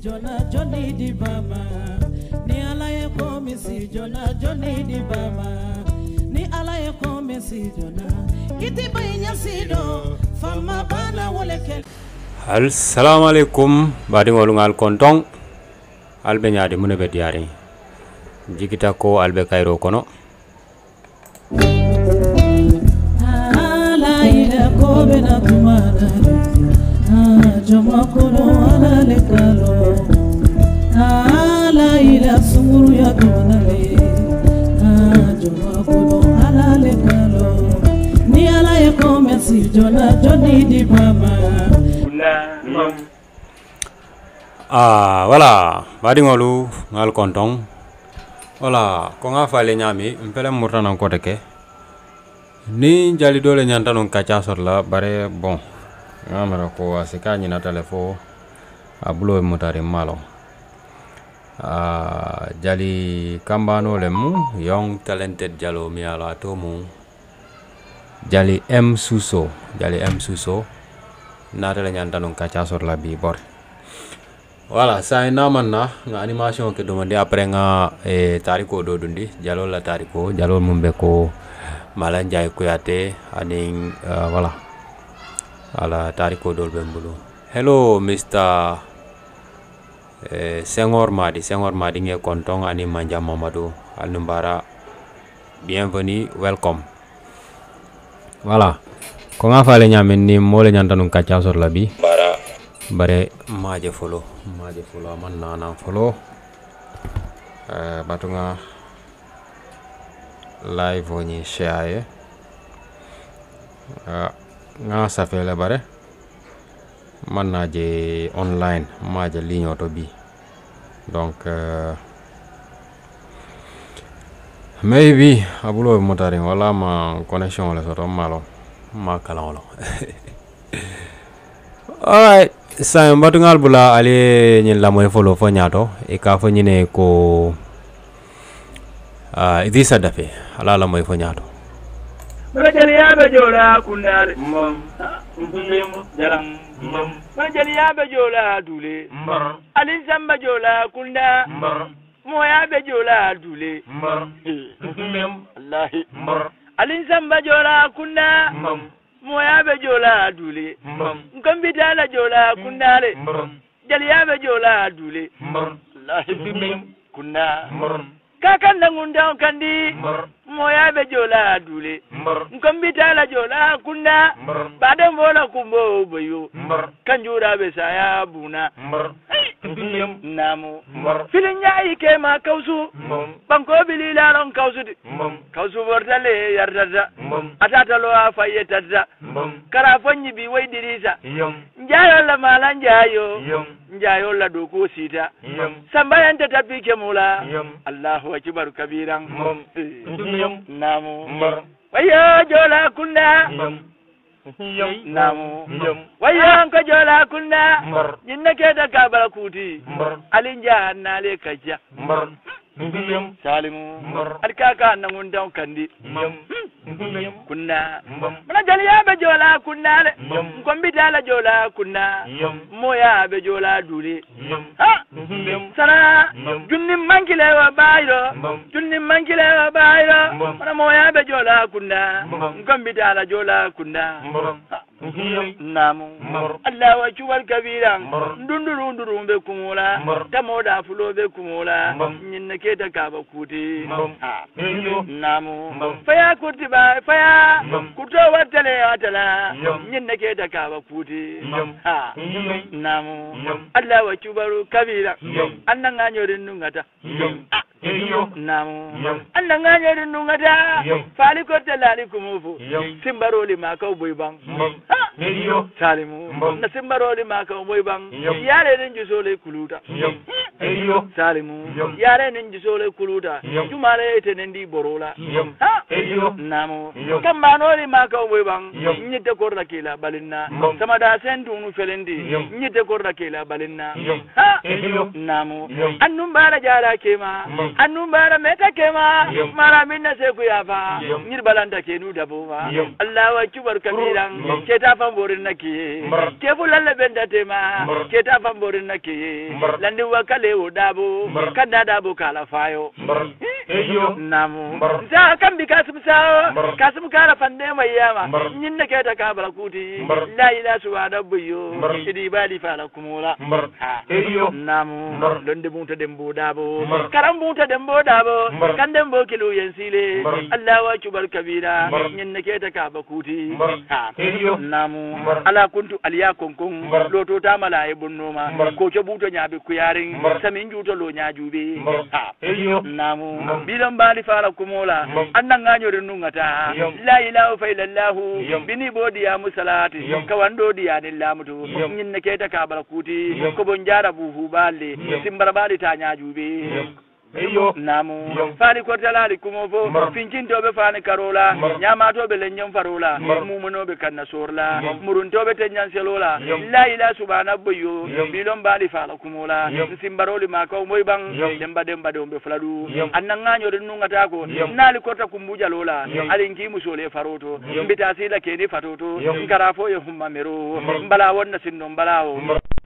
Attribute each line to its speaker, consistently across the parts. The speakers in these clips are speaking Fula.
Speaker 1: jona Johnny di bama ni alaye ko misi jona Johnny di bama ni alaye ko misi jona kiti baynya sido fama bana woleke.
Speaker 2: Assalamu alaikum badi ngolungal kontong albe nyaade mune be diare jikita ko albe kayro kono
Speaker 1: ala ila ko bena tumana jama kono ala le kalo ala ila sunguru ya tumana jama kono ala le kalo ni ala ya ko merci jona Johnny di bama.
Speaker 2: Voilà badi ngolu ngal kontong voilà ko nga fale nyami mpele murtana ko teke ni jali dole nyanta non kacha sorla bare bon ngamara ko asika nyina telefo abulo mutari malo jali kambano lemu young talented jalo mi ala tomu jali M Suso natale nyanta non kacha sorla bi bor. Voilà, ça namana nga animation ke demandé après nga tariko do dundi jalo la tariko jalo mumbe ko malanjay kuyate aning voilà ala tariko do bembulu. Hello Mr. Senghor Madi nge kontong ani manja Mamadou Alnumbara, bienvenue, welcome. Voilà, ko nga fale nyamen ni mole nyanta nun kacha sor la bi bare maje follow man nana follow batunga live oni share nga safele bare man naje online maje ligne auto bi donc maybe abulo motari wala ma connection wala soto malo ma kala wala. Alright, sa mbatungal bula ale nyin la moy follow fo nyato e ka fo nyine ko idisa dafe ala la moy fo nyato
Speaker 3: majali yabe jola kunale mbum jaram majali yabe jola dule alin samba jola kunda mo yabe jola dule wallahi alin samba jola kunda moya be jola dule ngambi dala jola kunale jali ya be jola dule wallahi kunna kakan ngunda kandi moya be jola dule ngambi dala jola kunna bade mbola kumbo boyo kanjura be saya buna namu filinya ike ma kausu banko bilila ron kausu bordale yardada atata lo afayetata kara fanyi bi way dirisa njayo la mala njayo la doko sita samba yanta tapike mula Allahu akbar kabiran namu wayo jola kunna namu wayan ka jola kunna jinna ke da kabara kuti alinja nale kaja salimu alkaka nangun daw kandi kunna mana jaliya be jola kunna le kombi dala jola kunna moya be jola dule ha sana junni mangile wa bayro mana moya be jola kunna kombi dala jola kunna namu Allah wa chuwal kabira ndunduru be kumula tamoda fulo be kumula nyinne ke da kaba kuti namu faya kuti ba faya kuto watale atala nyinne ke da kaba kuti namu Allah wa chubaru kabira annan anyorin nungata namu annan anyorin nungata fali ko telali kumufu simbaroli maka boy bang salimu na simbaroli maka boy bang yare nin jusole kuluta salimu yare nin jusole kuluta jumale tenendi borola namu kambanoli maka boy bang nyite korra kila balinna sama da sendunu felendi nyite korra kila balinna namu annum bala jara kema annum bara meta kema mara minna se ku yafa nyir balanda kenu dabuwa Allah wa kubar kabiran ke ta famborin naki ke bulalle benda tema ke ta famborin naki landi wakale odabo kanda dabo kala fayo namu za kan bi kasum sawo kasum kala fande mai yama nyinna ke ta kabala kuti la ila subhana buyo idi bali fala kumula namu londe bunta dembo dabo karam bunta dembo dabo kan dembo kilu yensile allahu akbar kabira nyinna ke ta kaba kuti namu ala kuntu aliya konkon loto ta malaye bonnoma ko ke buto nyabe kuyarin samin juto lo nyajube namu bilan bali fala kumola annan nganyore nungata la ilaha illallah bini bodi ya musalati kawando diya ni lamutu nyinne keta kabala kuti ko bonjara buhu balle simbara bali ta nyajube namu fali ko talali kumovo fincin tobe fani karola nyama tobe lenyen farola mumuno be kanna sorla murun tobe tenyan selola la ila subhana boyo bilon bali fala kumola simbaroli mako moy bang demba dombe fladu annanganyo de nungata ko nali kota kumbuja lola alinki musole faroto mbita sila keni fatoto ngarafo ye humma mero mbala wonna sinno mbalawo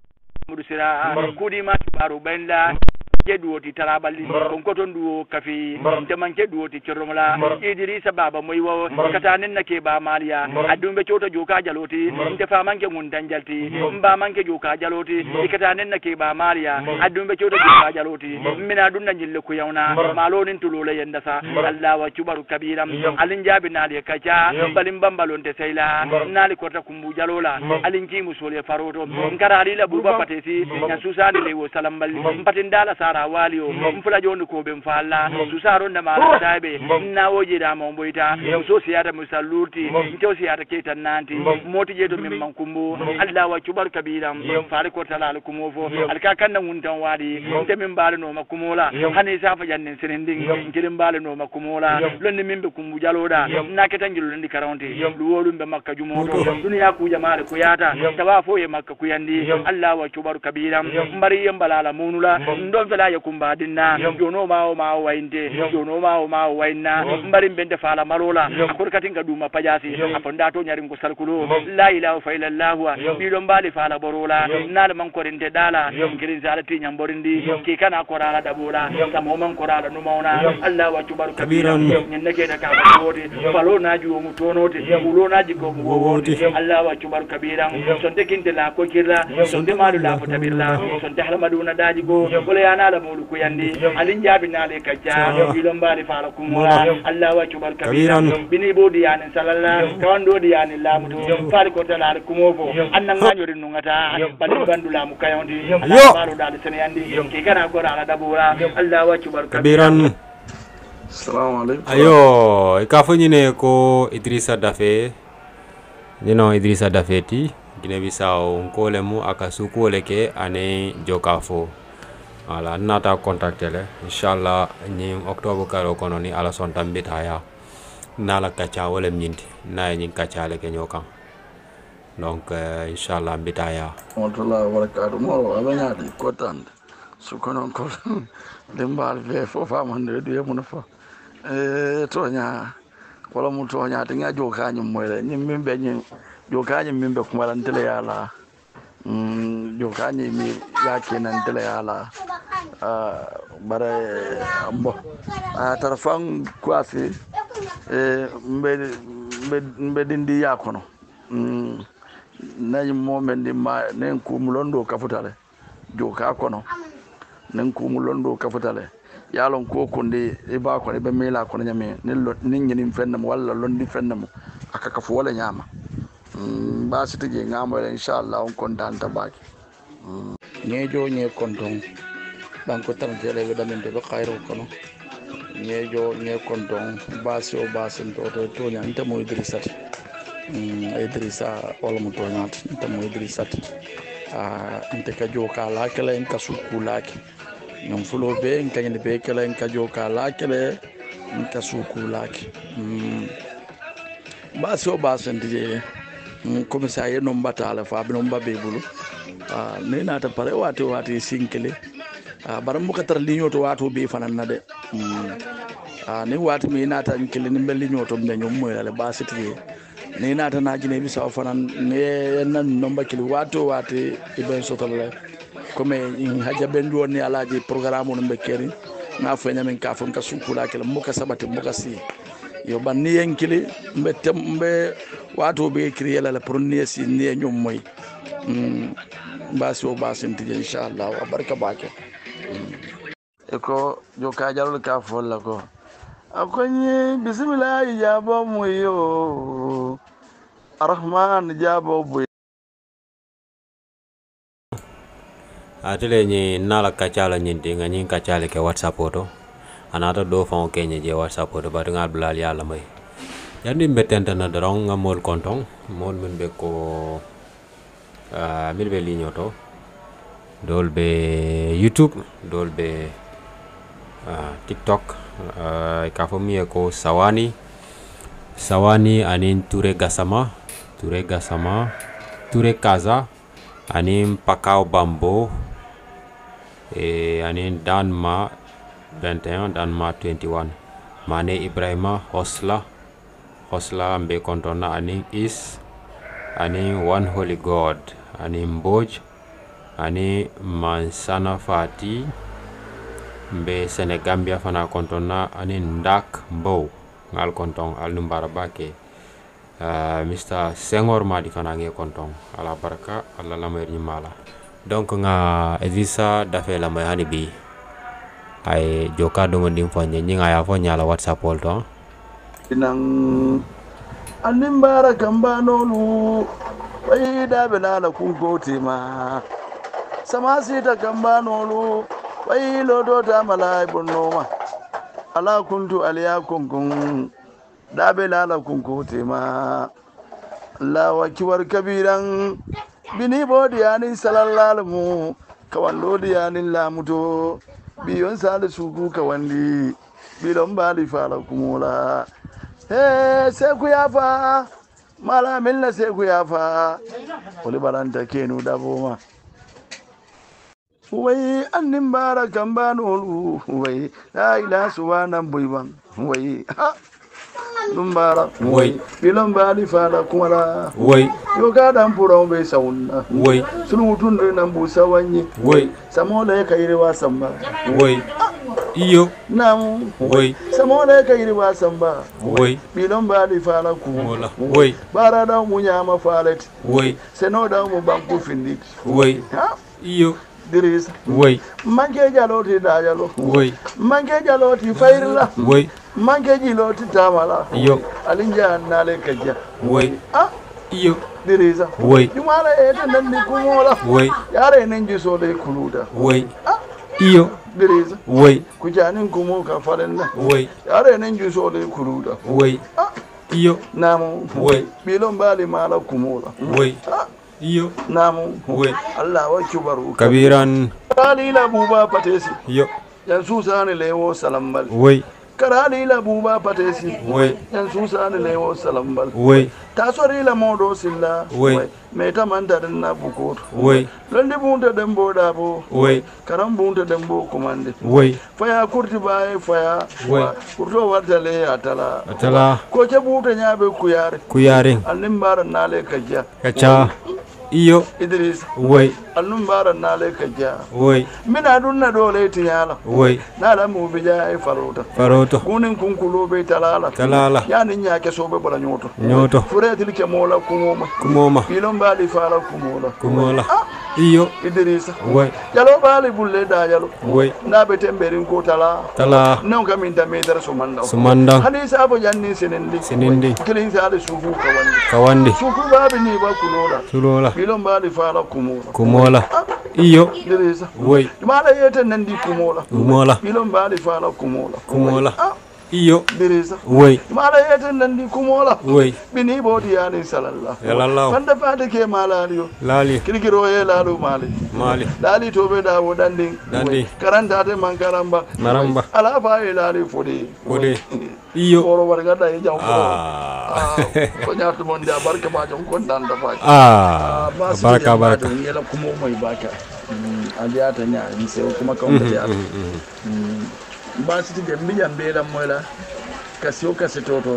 Speaker 3: mudusira kudi ma baro benda duwoti tarabali on ko ton duwo kafi temanke duwoti ciromla Idrissa baba moywo katanen nake ba maliya adumbe cota joka jaloti te famanke mun danjalti mba manke joka jaloti katanen nake ba maliya adumbe cota joka jaloti mina dunna jille ko yawna malonin tulole yanda sa Allah wa kubaru kabiram alin jabi nali kacha balim bambalon te sayla nali kota kumbu jalola alin ki musole faroto ngarali la buba patesi nya susani lewo salambal patindala sara walio mfula jondi ko be mfalla susaro na mala dabe na woje da mo boita so siyata musalluti to siyata keta nanti moti jeto min mankumbo Allah wa kubar kabiram fare ko talal kumofo alka kanna wuntan wadi te min bale no makumola hani safa jannin senendin kirim bale no makumola lonni min be kumbu jaloda na ketangilu ndi karonte luwolum be makka jumoto duniya ku jamaale ko yata tawafo e makka ku yandi Allah wa kubar kabiram mbari yambalala munula ndon fela yakumba dinna jono ma wainde jono ma wainna mbari bende fala malola akurkatin ga duma pajasi afonda to nyarim ko salkulo la ilaha illallah bilon bali fala borola nal man ko rinde dala ngirin zalati nyamborindi ki kana korala dabola samo man korala no mauna Allah wa kubar kabiran nyannake da ka wodi falo na ju mu tonote ulo na jiko mu wodi Allah wa kubar kabiran sonde kinte la ko kirla sonde malu la fotabilla sonde halmaduna daji go wala yana la mulu ko yandi alin jabi na le kacca bilon bali fala kumura Allah wa kubar kabiran bini bodi yani sallallahu kawando di yani lamuto fali ko tala kumofo annan nganyori nungata bali bandula mu kayondi balu dal seneyandi ki kana gora ala dabura Allah wa kubar kabiran.
Speaker 4: Assalamu alaikum.
Speaker 2: Ayo ikafo nyine ko Idrissa Daffé Idrissa Daffé ti Guinée Bissau nkole mu akasuko leke ane jokafo ala nata contacter le inshallah ni octobre karo kono ni ala son tambita ya nala kacha wala nyinti na ni kacha le ke nyokan donc inshallah mbitaya
Speaker 4: Allah barakatuh mo abanya di kotan su kono ko dembal ve fo famande du yemuno fo tonya wala mu tonya tinga joka nyum moyle nyim mimbe nyim joka nyim mimbe kumalantele yala joka nyim mi yake nan tele yala bare ambo tarafan kwasi mbe dindi yakono nayi momendi ma nen kumulondo kafutale joka kono nen kumulondo kafutale yalon ko konde e ba ko be mela ko nyame nin nyini fennam walla londi fennam aka kafu wala nyama ba sitije ngamo inshallah on kontanta baki nyejo nye konton banko tan tele be damende be khairu kono nyejo nye konton basi o basin to nya nta mo Idrissa wala mo to nyat nta mo Idrissa nta ka joka la kala en kasuku laki non fulo be ngani be kala en ka joka la kala nta suku laki basi o basin tije commissaire no batala fa be no babbe bulu ne na ta pare wati sinkele baram mo katar liño to wato be fanan na de ne wati mi na ta nkele ni mbel liño to be ñom moy la basiti ni nata na Guinée Bissau fanan ne nan nomba kili wato wate iben sotole comme in haja ben woni alaji programme on be keri na fo nyamen ka fon ka sukula kala muka sabati muka si yo ban ni en kili mbe wato be kriyela la pour ni si ni ñom moy baso basin ti inshallah wa barka bake eko jo ka jalol ka fo la ko akonye bismillah jabo moyo arrahman jabo boy
Speaker 2: atele ni nala kachala nyinti nga nyin kachala ke WhatsApp oto anata do fon kenye je WhatsApp oto ba ngal blal yalla may yandi mbetenta na dorong nga mol kontong mol men be ko milbe lignoto dolbe YouTube dolbe TikTok kafomie ko Sawani anin Touré Gassama Touré Kaza anin Pakao Bambo anin Danma 21 Danma 21 Mane Ibrahima Hosla mbe kontona anin Is anin One Holy God anin Mboj anin Mansana Fati mbe Senegambia fana kontona anin Ndak Mbow ngal kontong al numbara bake Mr. Senghor Madi fana nge kontong ala baraka alla lamer mala donc nga evisa dafe la may hani bi ay joka do ndim fonye nyinga ya fonya la WhatsApp polto
Speaker 4: inang animbara kambano lu wayda benala kungote ma samasita kambano lu waylo do ta malay bonoma ala kuntu aliya kunkun dabe lala kungote ma la wakiwar kabiran bini bodi yanin salallal mu kawando di yanin lamuto biyon sale suku kawandi bilon bali fala kumula sai ku yafa malamin na sai ku yafa wani balanta kenu dabo ma wai annin barakan bano wai la ila suwanan buiban wai lumbara wai bilon bali fala kumala
Speaker 2: wai
Speaker 4: yo ga dan furon bai sauna
Speaker 2: wai
Speaker 4: sulutun da nan busa wanye
Speaker 2: wai
Speaker 4: samola ya kai rewa samba
Speaker 2: wai iyo
Speaker 4: nam
Speaker 2: wai
Speaker 4: samola ya kai rewa samba
Speaker 2: wai
Speaker 4: bilon bali fala kumala
Speaker 2: wai
Speaker 4: bara da mu nyama falet
Speaker 2: wai
Speaker 4: seno da mu banku findit
Speaker 2: wai iyo
Speaker 4: Diris
Speaker 2: wai
Speaker 4: manke jaloti da jalo
Speaker 2: wai
Speaker 4: manke jaloti fairla
Speaker 2: wai
Speaker 4: manke jiloti tamala
Speaker 2: iyo
Speaker 4: alinja nale kajja
Speaker 2: wai iyo
Speaker 4: Dirisa
Speaker 2: wai
Speaker 4: jumala ete nan ni kumola
Speaker 2: wai
Speaker 4: yare nan ji so dai kuluda
Speaker 2: wai iyo
Speaker 4: Dirisa
Speaker 2: wai
Speaker 4: kujanin kumo ka farenna
Speaker 2: wai
Speaker 4: yare nan ji so dai kuluda
Speaker 2: wai iyo
Speaker 4: namu
Speaker 2: wai
Speaker 4: bilon bali mala kumola
Speaker 2: wai iyo
Speaker 4: namu
Speaker 2: wai
Speaker 4: Allah wa kibaru
Speaker 2: kabiran
Speaker 4: kali la buba patesi
Speaker 2: yo
Speaker 4: yansu sani lewo salambal
Speaker 2: wai
Speaker 4: karali la buba patesi
Speaker 2: wai
Speaker 4: yansu sani lewo salambal
Speaker 2: wai
Speaker 4: tasori la modo silla
Speaker 2: wai
Speaker 4: meta manta na bukoto
Speaker 2: wai
Speaker 4: londi bunta dembo dabo
Speaker 2: wai
Speaker 4: karam bunta dembo komande
Speaker 2: wai
Speaker 4: faya kurti baye faya
Speaker 2: wai
Speaker 4: kurto wartale
Speaker 2: atala
Speaker 4: ko ce buta nyabe
Speaker 2: kuyare
Speaker 4: annim baran nale kajja
Speaker 2: kacha iyo
Speaker 4: Idris
Speaker 2: wai
Speaker 4: annum baran nale kajja
Speaker 2: wai
Speaker 4: mina dunna dole tiyala
Speaker 2: wai
Speaker 4: nala mu bija ay faroto kunin kunkulo be talala yani nyake sobe bala nyoto fure tilke mola kumoma bilon bali fala kumola
Speaker 2: iyo
Speaker 4: Idris
Speaker 2: wai
Speaker 4: jalo bali bulle da jalo
Speaker 2: wai
Speaker 4: na be temberin ko tala non kamin da me dar sumanda hadisa abo janni senindi kilin sa da sufu kawandi sufu babi ni ba kulola bilon bali fala kumola iyo Dirisa wai mala yete nandi kumola bilon bali fala kumola
Speaker 2: iyo
Speaker 4: Dirisa
Speaker 2: wai
Speaker 4: mala yete nandi kumola
Speaker 2: wai
Speaker 4: bini bodi yani sallallahu
Speaker 2: yalallahu
Speaker 4: kanda fade ke malaliyo
Speaker 2: lali
Speaker 4: kirkiro ye lalu mali lali to be da wodandi karanta te man maramba ala fa ye lali fodi iyo oro warga da ye jaw ko nyaatu mon da barka ba jom kon dan da fa
Speaker 2: barka
Speaker 4: ngela kumo mai baka ajata nya ni se kuma kan da ba su ti dembi jambe la mola kasio kasitoto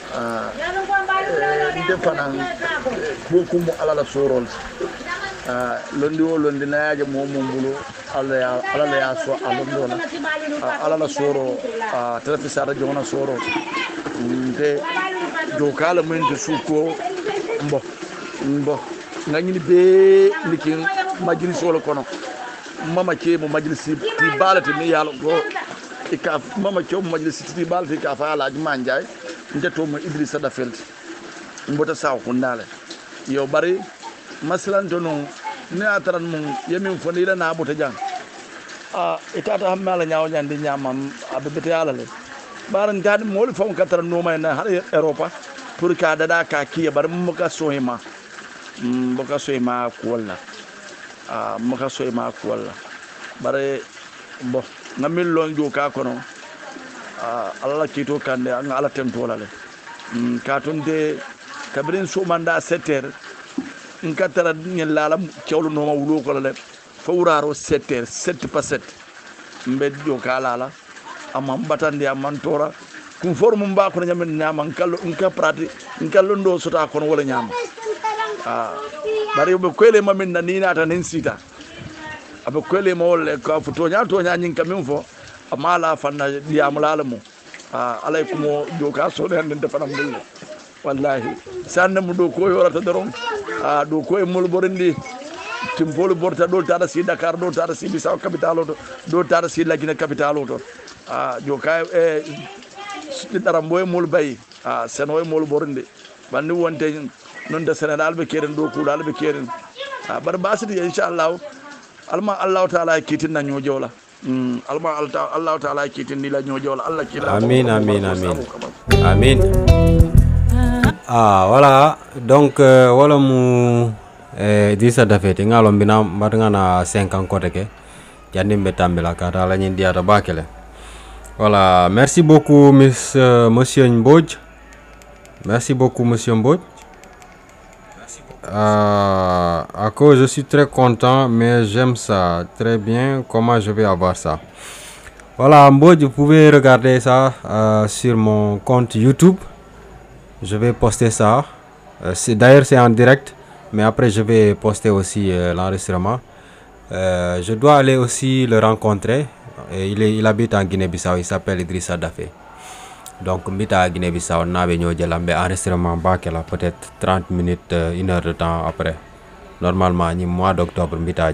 Speaker 4: nde fanan ko mo alala sorol londi o londi nayaje mo bulu alala ya so alondola alala soro tarafi sara jona soro nde do kala men de suko mbo ngani be likin majlis wala kono mama ke mo majlis ti balati ni yalo go ka mama ke mo majlis ti balati ka fa ala manjay ndeto mo Idrissa Dafel mbota saw ko ndale yo bari masalan to non ne ataran mum yemin foni la na bota jang itata hammala nyaaw nyande nyamam abete yala le baran gadi mol fon katara no may na har Europa pour ka dada ka kiya bar mo ka sohima mboka sohima ko wala mo ka sohima ko wala bare bo ngamil lon jo ka kono Allah kito kande an ala tentola le ka tonde kabrin so manda 7h in katara ngel lalam cewlu no ma wulo ko le fawraro 7h 7 pas 7 mbed jo ka lala amam batande amman tora kum formu mba ko nyamen nyama kallo nka prati nkallo ndo sota kono wala nyama bari be kwele mamin na nina ta nin sita abe kwele mo le ka futo nya to nya nyin kamin fo amala fanna diamulala mo alaykum jo ka so den defanam dum wallahi sanna mu do ko yorata doron do ko e mol borindi timpolo borta do tara si Dakar do tara si Bissau capital do tara si Lagina capital to jo ka e dara moy mol bay seno e mol borindi bandi wonte non de Sénégal be keren do ko dal be keren bar basiti inshallah alma Allah taala kitin na ñojola alma Allah taala kitin ni la ñojola Allah kila
Speaker 2: amin amin amin amin voilà donc wala mu Idrissa Dafé ngalo mbina mbatanga na 5 ans côté ke jandi mbetambela kata la ñi diata bakele voilà merci beaucoup monsieur Mbodj merci beaucoup monsieur Mbodj à cause je suis très content mais j'aime ça très bien comment je vais avoir ça voilà Mbodj vous pouvez regarder ça sur mon compte YouTube. Je vais poster ça. D'ailleurs, c'est en direct. Mais après, je vais poster aussi l'enregistrement. Je dois aller aussi le rencontrer. Il habite en Guinée-Bissau. Il s'appelle Idrissa Dafé. Donc, Mbita à Guinée-Bissau, on a enregistrement peut-être 30 minutes, 1 heure de temps après. Normalement, au mois d'octobre, Mbita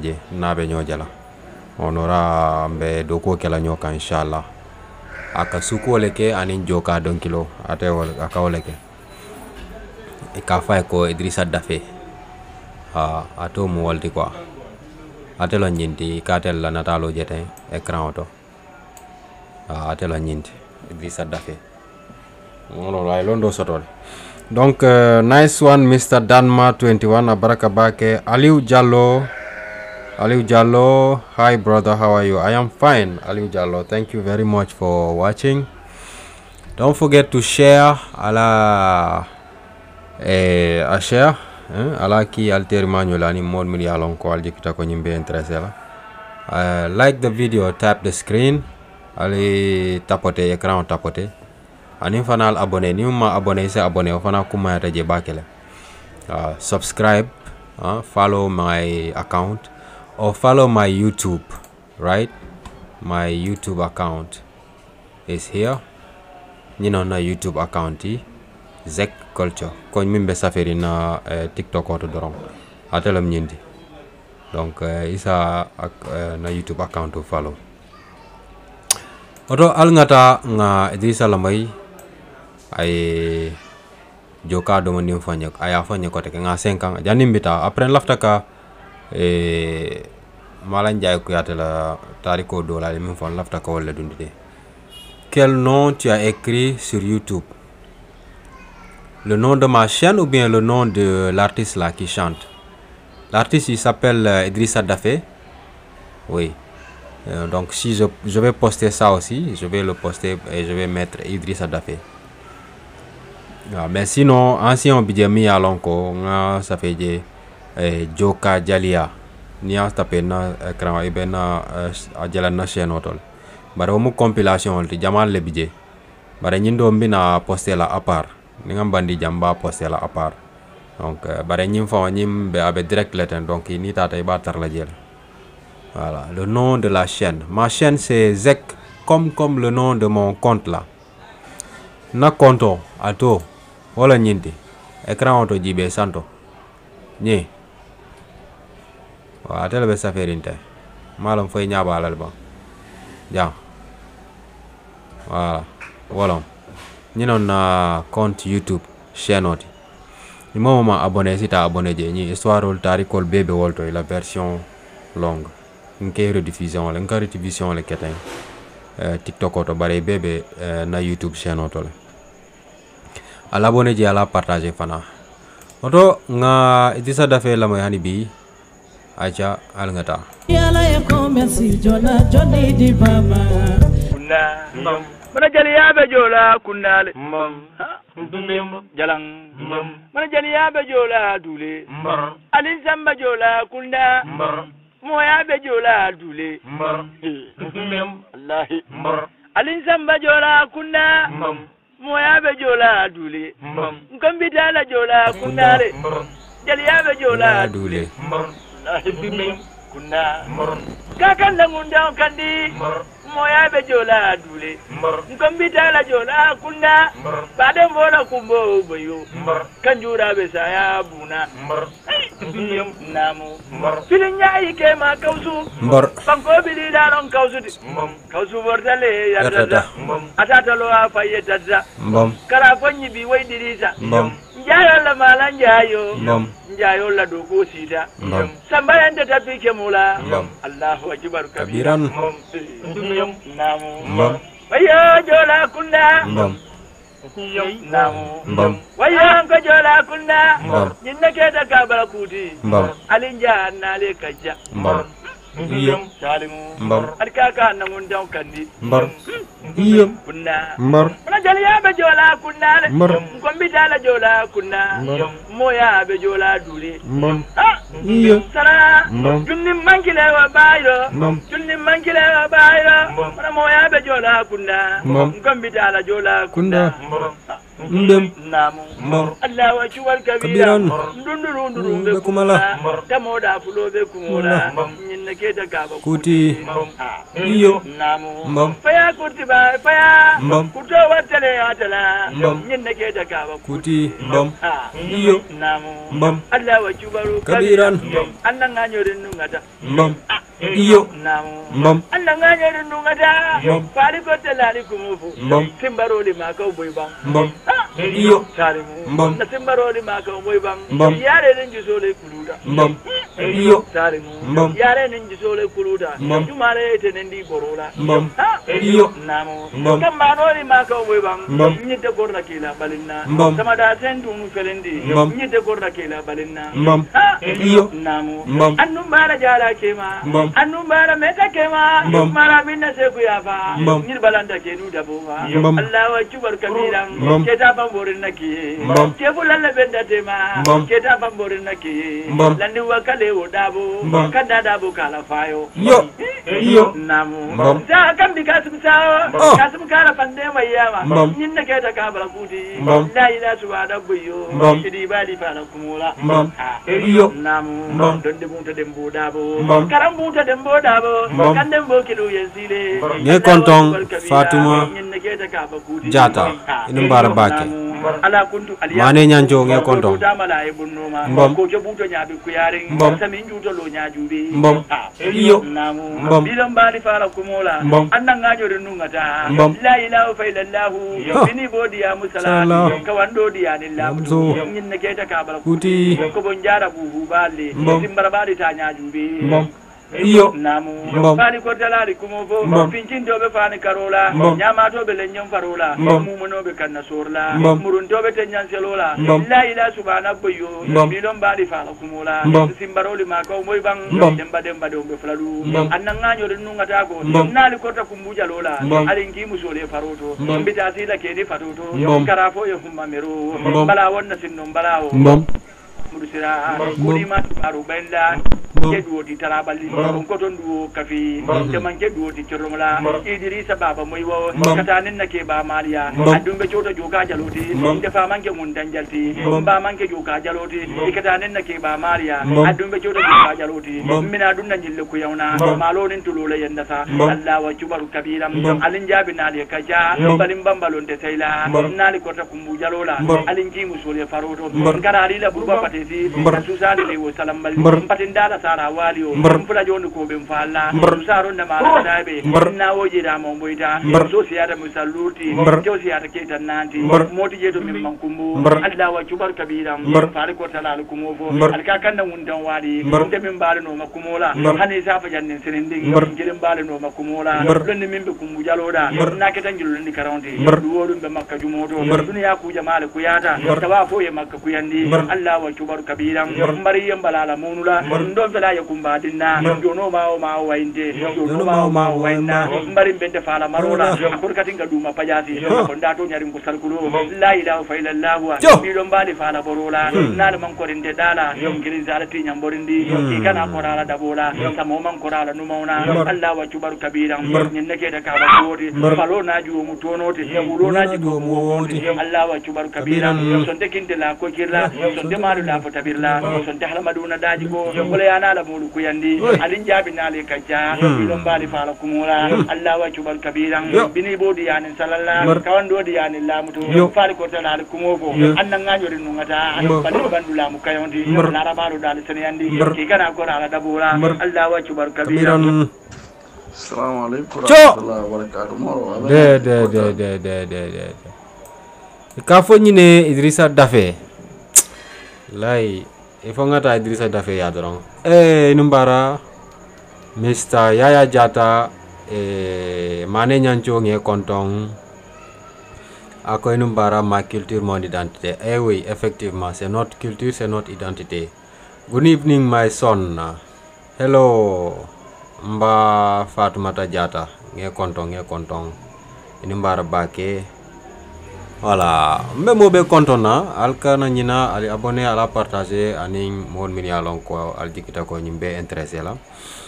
Speaker 2: on aura Doko Kelanyoka, Inch'Allah. Aka suku leke anin joka don kilo ate aka oleke ka fay ko Idrissa Dafé ato mu walti quoi ate lo nyinti ka tel la natalo jete écran auto ate lo nyinti Idrissa Dafé non lay londo sotol donc nice one Mr. Danma 21 abaraka bake Aliou Diallo, hi brother, how are you? I am fine, Aliou Diallo. Thank you very much for watching. Don't forget to share ala share ala ki alteri manual ani mod mi alon ko alje kita ko nyimbe interesse la. Like the video, tap the screen, ali tapote écran tapote. Ani fanal abonné ni ma abonné se abonné o fana kuma ta je bakele. Subscribe, follow my account. Or follow my YouTube, right? My YouTube account is here. You know, na YouTube account Zek Culture. Koñ mimbe safari na TikTok auto doron. Atelam ñindi. Donc isa na YouTube account to follow. Oto al ngata nga Idrissa Lamay ay joka do moni fanya aya fanya ko te nga 5 ans jani mbita après lafta ka Malan Jai Kuyatela Tariko Dola min fon lafta ko wala dundide. Quel nom tu as écrit sur YouTube? Le nom de ma chaîne ou bien le nom de l'artiste là qui chante? L'artiste il s'appelle Idrissa Dafé. Oui. Donc si je vais poster ça aussi, je vais le poster et je vais mettre Idrissa Dafé. Mais sinon ancien bidjami alonko nga ça fait Joka Jalia ni a tapé na écran e ben ajala na chaîne otol bare mu compilation ti jamal le bidje bare nyindo mbina poster la à part ni ngam bandi jamba poster la à part donc bare ñim fa ñim be abe direct leten donc ni tata ba tar la jël voilà le nom de la chaîne ma chaîne c'est Zek comme le nom de mon compte là na konto ato wala ñinti écran auto jibe santo ñi wa tele be saferinte malam fay ñaabalal ba ja voilà ñi non na compte YouTube chaîne oti ni mama abonné si ta abonné je ñi histoire ol tarikol bébé wolto la version longue nke rediffusion la nke rediffusion le keten TikTok auto bare bébé na YouTube chaîne auto le à l'abonné je ala partager fana oto nga idisa dafe la moy hani bi acha al ngata
Speaker 1: yala ya komensi jona joni di baba
Speaker 3: kunna mana jali yabe jola kunnale jalang mana jali yabe jola dule alin samba jola kunna mo yabe jola dule wallahi alin samba jola kunna mo yabe jola dule ngambi dala jola kunnale jali yabe jola dule kunna kakan da ngunda kandi moya be jola dule ngambi dala jola kunna baden bona kumbo bayo kanjura be saya buna namu filin yayi ke ma kausu banko bili daron kausu kausu bordale yarda atata lo afaye tadda kala fanyi bi way dirisa njayo la malan njayo la dogo sida sambayan da tapike mula Allahu akbar kabiran namu wayo jola kunna namu wayo ko jola kunna ninna ke da kabara kuti alinja nale kajja iyo salimu alkaka nangun daw kandi iyo kunna mana jaliya be jola kunna ngombi dala jola kunna moya be jola dule iyo sara junni mankile wa bayro mana moya be jola kunna ngombi dala jola kunna namu Allah wa chuwal kabiran ndunduru be kumala tamoda fulo be kumula nyinna ke da gaba
Speaker 2: kuti iyo
Speaker 3: namu faya kuti ba faya kuto watale atala nyinna ke da gaba
Speaker 2: kuti iyo
Speaker 3: namu Allah wa chuwal
Speaker 2: kabiran
Speaker 3: annan nganyorin nungata
Speaker 2: iyo
Speaker 3: annan nganyorin nungata fali ko telali kumufu timbaro li maka boy bang
Speaker 2: iyo
Speaker 3: salimu na timbaroli maka moy bang yare nen jisole kuluda
Speaker 2: iyo
Speaker 3: salimu yare nen jisole kuluda jumare tenendi borola
Speaker 2: iyo
Speaker 3: namu kambanoli maka moy bang nyite gorna kila balinna samada sendum felendi nyite gorna kila balinna
Speaker 2: iyo
Speaker 3: namu annu mara jala kema annu mara meta kema mara minna seku yafa nyir balanda kedu dabowa Allah wa kubar kabiran keta bamborin naki kebu lalle benda tema keta bamborin naki landi wakale odabo kada dabo kala fayo
Speaker 2: iyo
Speaker 3: namu za kan bi kasum sao kasum kala pande mayama ninna keta kabala kuti la ila subhana buyo kidi bali fala kumula
Speaker 2: iyo
Speaker 3: namu donde bunta dembo dabo karam bunta dembo dabo kan dembo kidu yensile
Speaker 2: ne konton Fatuma Jata inumbara bake
Speaker 3: ala kuntu aliya
Speaker 2: mane nyanjo nge konton
Speaker 3: damala e bunno ko ke buto nyaabi ku yare samin juto lo nyaajubi
Speaker 2: iyo
Speaker 3: bilam bali fara kumola annan ngajo de nungata la ilaha illallah bini bodi ya musalati kawando diya lillahu nyin ke ta kabal
Speaker 2: kuti
Speaker 3: ko bonjara bu bali simbara bali ta nyaajubi
Speaker 2: iyo
Speaker 3: fani ko dalari kumo fo fincin dobe fani karola nyama to be lenyam farola mumuno be kanna sorla murun to be tenyan selola la ila subhana boyo bilon badi fala kumola simbaroli ma ko moy bang demba do be flalu annan nganyo de nunga ta ko nali ko ta kumbuja lola alin ki musole faroto mbita sila ke di fatoto karafo e humma mero bala wonna sinno balawo mudusira kulima baru benda ke duwoti tarabali ko ton duwo kafi te man ke duwoti coromla Idrissa baba moy wo katanin na ke ba maliya adumbe cota joka jaloti te fa man ke mun danjalti ba man ke joka jaloti katanin na ke ba maliya adumbe cota joka jaloti mina dunna jille ku yauna malonin tulule yanda sa Allah wa jubaru kabiram alin jabi nali kaja balin bambalon te sayla nali kota kumbu jalola alin ji musole faroto garari la burba patesi susali le wo salam bal patindala sara waliyo fula joni ko be falla susaro na mala dabe na woje da mo boyta so siyata musalluti to siyata ketan nanti moti jeto min mankumbu Allah wa jubaru kabiram fari ko talal kumofo alka kanda mundan wali de min bala no makumola hani safa jannin sirindi girin bala no makumola don min be kumbu jaloda na ketan jilul ni karawti duworum be makka jumoto duniya ku jamaale ku yata tawa fo ye makka ku yandi Allah wa jubaru kabiram mariyam balala munula ndon fela ya kumba dinna jono ma o wainde jono ma o wainna mbarim bente fala marola akurkatin ga duma pajati ko ndato nyarim ko salkulo la ilaha illallah bi don bali fala borola nal man ko rinde dala girin zalati nyamborindi kana korala dabola samo man korala numauna Allah wa jubaru kabiram nyen ke da ka ba wodi falo na ju mu tonoti wulo na ji go mu wodi Allah wa jubaru kabiram sonde kinde la ko kirla sonde malu la fota birla sonde halmaduna daji go wala yana la mulu ku yandi alin jabi nale kajja don bali fala kumula Allah wa jubaru kabiram bini bodi yani sallallahu kawando di yani lamuto fali ko tala kumofo annan ngajori nungata bali bandula mu kayondi la rabalu dal seniyandi ki kana ko ala dabula Allah wa jubaru kabiram
Speaker 4: assalamu alaikum warahmatullahi wabarakatuh
Speaker 2: de ka fo ñine Idrissa Daffé lay il faut ngata Idrissa Daffé ya doron numbara Mr. Yaya Jatta Mané Niancho nge kontong akoy numbara ma culture mon identité oui effectivement c'est notre culture c'est notre identité. Good evening my son. Hello mba Fatoumata Diatta nge kontong numbara bake. Voilà, même be kontona alkana ñina ali abonné ala partager aning mon min yalon ko al dikita ko ñimbe intéressé la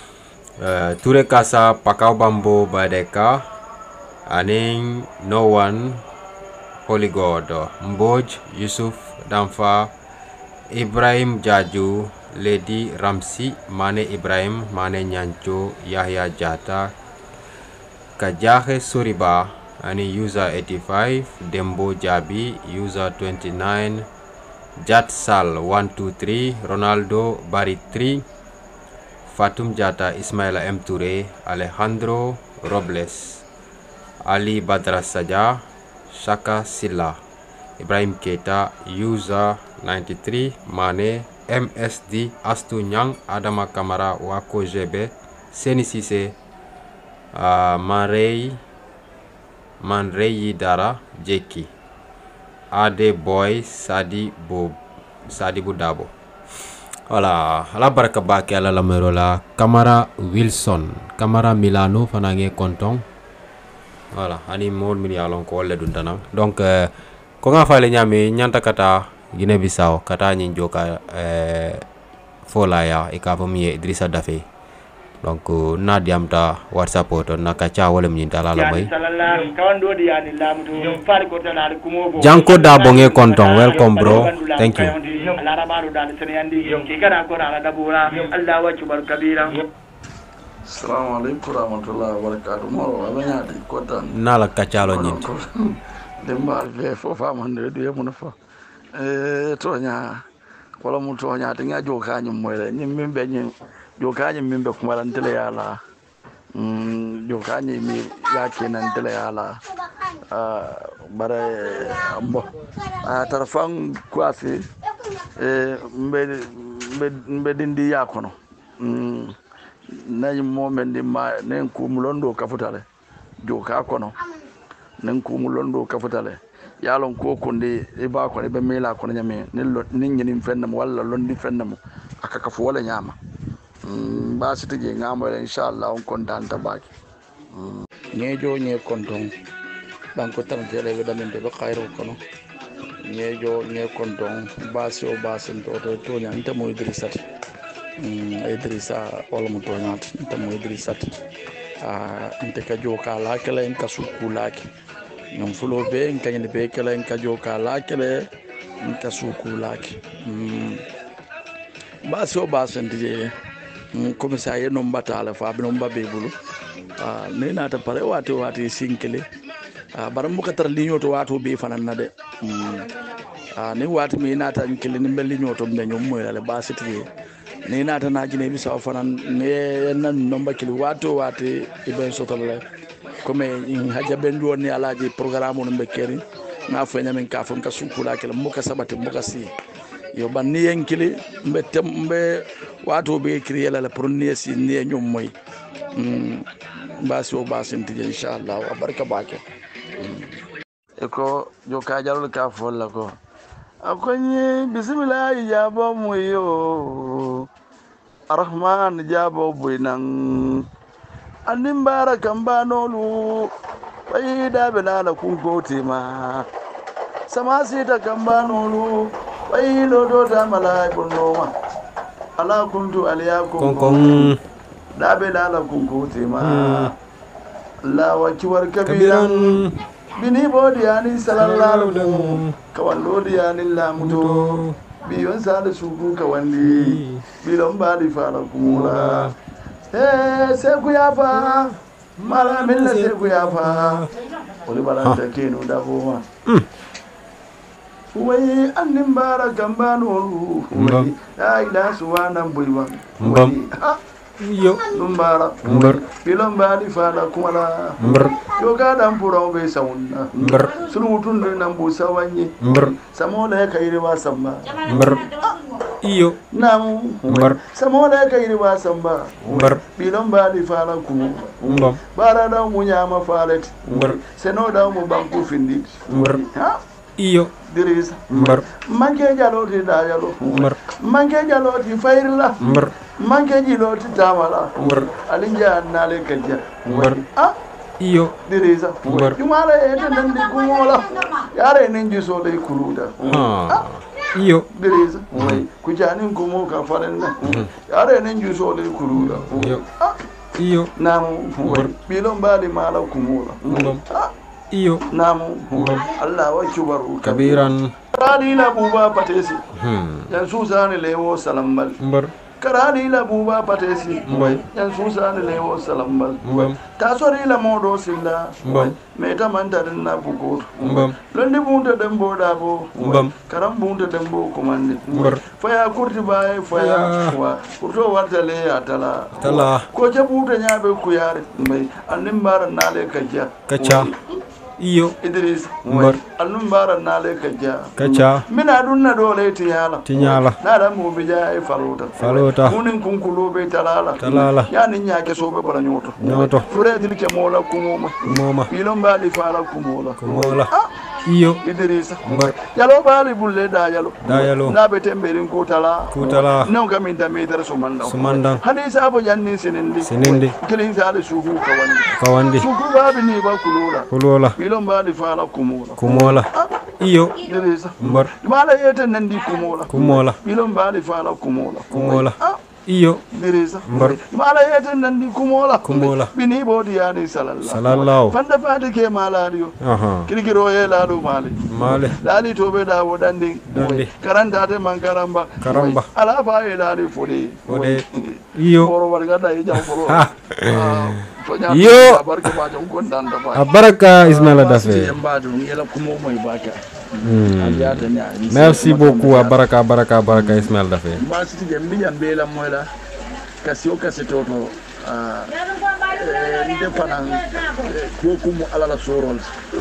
Speaker 2: Touré Kasa Pakaw Bambo Badeka aning no one Holy God Mboj Yusuf Damfa Ibrahim Jaju Lady Ramsi Mané Ibrahim Mané Niancho Yahya Jatta Kajahe Suriba ani user 85 Dembo Jabi user 29 Jatsal 123 Ronaldo Bari 3 Fatum Jatta Ismaila M Touré Alejandro Robles Ali Badra Saja Shaka Silla Ibrahim Keita user 93 Mane MSD Astu Nyang Adama Kamara Wako Jebe Seni Sise Manreyi Dara Jeki Ade Boy Sadi Budabo. Voilà, ala baraka bake ala la merola Camara Wilson Camara Milano fanange kontong. Voilà, ani mod mi yalon ko le duntana. Donc ko nga fale nyami nyanta kata Guinée Bissau kata nyi joka fola ya ikafami Idrissa Daffé. Donc na diamta WhatsApp to na kacha wala mnyinta la may Janko da bonge kontong. Welcome bro, thank you.
Speaker 4: assalamu alaikum warahmatullahi wabarakatuh moro abanyadi kotan
Speaker 2: nala kacha lo nyinti
Speaker 4: dembal be fo famande de mun fa tonya wala mu tonya tinga joka nyum moyle nyim mimbe nyim joka nyim mimbe kumalan tele yala joka nyim mi yake nan tele yala bare ambo tarafan kwasi mbe dindi yakono nayi momendi ma nen kumulondo kafutale joka kono nen kumulondo kafutale yalon ko kundi iba ko be mela ko nyame nin nyini fennam walla londi fennam aka kafu wala nyama ba sitije ngamo inshallah on kontan tabaki nyejo nye konton banko tan tele be damende be khairu kono nyejo nye konton basi o basin to nya ante mo Idrissa Idrissa wala mo toñat tam Idrissa inte ka joka la kala en ka suku laki non fulo be en kanyani be kala en ka joka la kala en ka suku laki baso basantije comme ça ye non batala fa bi non babbe bulu ne nata pare wati sinkele baram bu katar liño to wato be fanan na de ni wati mi nata nkele ni mel liño to be ñom moy la basiti ni nata na jine bi sa fanan ne nan nomba kili wato wati iben sotole comme in haja ben woni alaji programme no be keri na fa nyamen ka fon ka sukula kala muka sabati muka si yo ban ni yankili mbe wato be kiri la pour ni si ni ñom moy baso basinti inshallah wa barka bake eko jo ka jarol ka folla ko akonyi bismillah jabo moyo arrahman jabo buinan annin barakan banolu bayida bilala kun gotima samasi ta kan banolu bayido do ta malaikun noma ala kuntu aliyakum
Speaker 2: kon
Speaker 4: da bilala kun gotima Allah wakiwar kabiran bini bodi yani sallallahu alaihi kawallo yani lamuto biyon sale suku kawandi bilon bali fara kumula se ku yafa mala milla se ku yafa oli balanta kenu dabo wai annin bara gambano wai la ila suwana buiwa
Speaker 2: yo
Speaker 4: numbara bilon bali fara kumala yo gadan puro be sawunna sunu tunde nambu sawanye samola kayri wa samba iyo namu samola kayri wa samba bilon bali fara ku bara da munyama falet seno da mu banku findi iyo dirisa manke jaloti da jalo manke jaloti fayrla manke jiloti tamala alinja nale kajja iyo dirisa jumala ete nandi kumola yare nenji sole kuruda iyo dirisa kujani kumo ka farenna yare nenji sole kuruda iyo namu bilon bali mala kumola iyo namu Allah wa kubaru kabiran rani la buba patesi yan susani lewo salambal karani la buba patesi yan susani lewo salambal tasori la modo silla meta mantarin na buko londi bunta dembo dabo karam bunta dembo komande faya kurti bae faya wa kurto wartale atala ko je bunta nyabe ku yare mai annin baran nale kacha iyo Idris annum baran nale kacha mina dunna dole tinyala nada mu bija e falota munin kunkulo be talala yani nyake sobe bala nyoto fure dilke mola kumoma bilon bali fala kumola iyo Idris yalo bali bulle da yalo na be temberin ko tala non gamin da me dar sumanda hadisa abo janni sinindi kilin sale sugu kawandi sugu babi ni ba kulola bilon bali fala kumola iyo dirisa mala yete nandi kumola bilon bali fala kumola iyo dirisa mala yete nandi kumola bini bodi yani sallallahu fanda fadi ke malariyo kirgiro ye ladu male lali tobe da wodandi karanta te man karamba ala fa ye lali fodi iyo boro warga da ya foro yo abaraka Ismaila Daffé merci beaucoup abaraka Ismaila Daffé nde fanan ko kumu alala sorol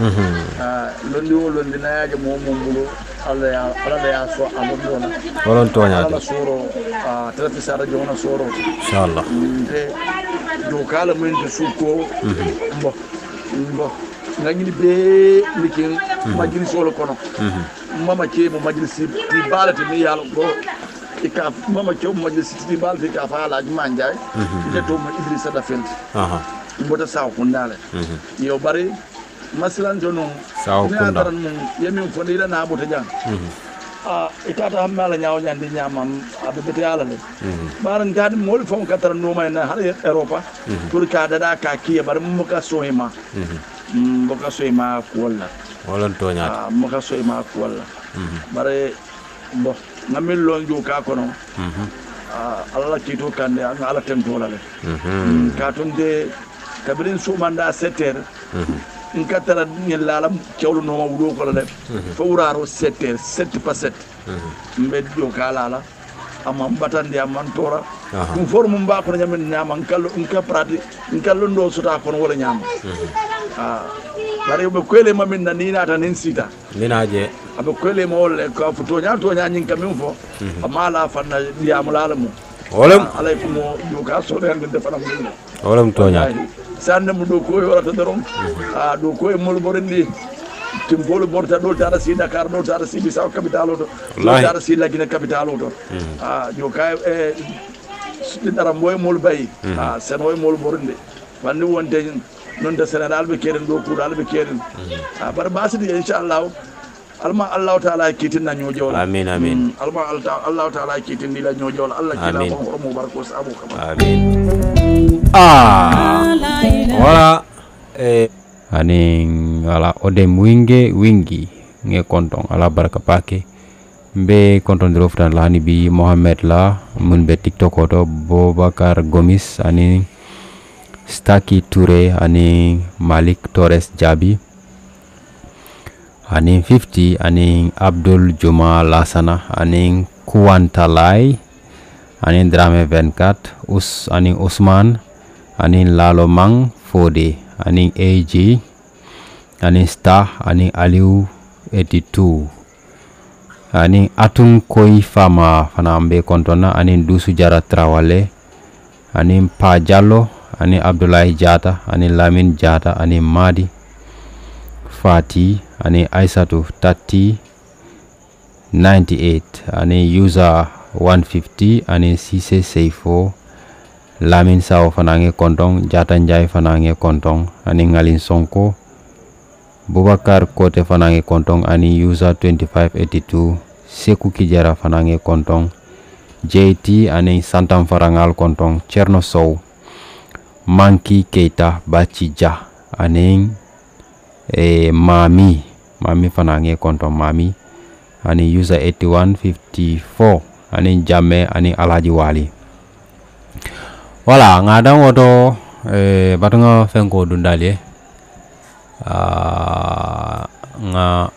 Speaker 4: londi na yaje mo bulu ala ya so amona wolon toñade ala soro trafi sara jona soro inshallah de do kala men de suko mbo ngani be likin majlis solo kono mama ke mo majlis ti balati mi yalo go ika mama ke mo majlis ti balati ka fa ala manjay de to mo Idrissa Daffé mbota saw kundale yo bari maslan jono saw kunda daran mun yemin fondira na abota jang itata hamme ala ñaawo ñande ñamam aɓe bete ala le ɓaran gadi mooli fon katara numa ena haɗa europa pour ka daɗa ka kiye ɓaɗa moka soyma moka soyma kuwolla
Speaker 2: wolon toñata
Speaker 4: moka soyma kuwolla ɓaɗa bon gamin lon jo ka kono allah kiito kande anga ala tentola le ka ton de kabirin sumanda 7 heures in katara ñel lalam cewlu noma wuɗo kola le fo wuraro 7 heures 7 pas 7 mbe jo ka lala amam batande amman tora ɗum for mum mba kono ñamen ñama kallo ɗum ka prati kallo ndo suta kono wala ñama bare ɓe koyle mamin na ninata nin sita
Speaker 2: minaje
Speaker 4: aɓe koyle ma wolle ko fo toña ñin kamin fo amma ala fanna ndiyamulala mum
Speaker 2: wolem
Speaker 4: alay komo jo ka soɗende defana mum
Speaker 2: wolem toñata
Speaker 4: sande mo ɗo koye warata doron ɗo koye mol ɓorendi timpolo borta ɗo tara si Dakar ɗo tara si Bissau capital o to ɗo tara si Laguine capital o to jo ka e ɗiɗara mboye mol bayi sen oye mol ɓorende wandi wonte non de Sénégal ɓe keɗen ɗo kuuɗal ɓe keɗen bara basidi inchallahu alma allahu taala kitinna ñoƴol
Speaker 2: amin amin
Speaker 4: alma allahu taala kitindila ñoƴol allah kila ko horomo barko sabu kama
Speaker 2: amin wala aning ala odem wingi nge konton ala baraka pake mbe konton diro futan la hani bi Mohamed la mun be TikTok oto Bobakar Gomis ani Staki Touré ani Malik Torres Jabi ani 50 ani Abdul Juma Lasana ani Kuantalai ani Drame 24 ani Usman ani Lalo Mang Fode ani AG ani Star ani Aliou 82 ani Atun Koi Fama fana mbe kontona ani Dusu Jara Trawale ani Pa Jallo ani Abdoulaye Jata ani Lamine Jata ani Madi Fati ani Aisatu Tati 98 ani user 150 ani Cissé Seifo Lamin Sao fanange kontong Jata Njai fanange kontong ani Ngalin Sonko Boubacar Kote fanange kontong ani user 2582 Seku Kijara fanange kontong JT ani Santam Farangal kontong Cherno Sow Manki Keita Bachija ani Mami fanange kontong Mami ani user 8154 ani Jamme ani Alhaji Wali. Wala ngadang oto batanga fenko dundali nga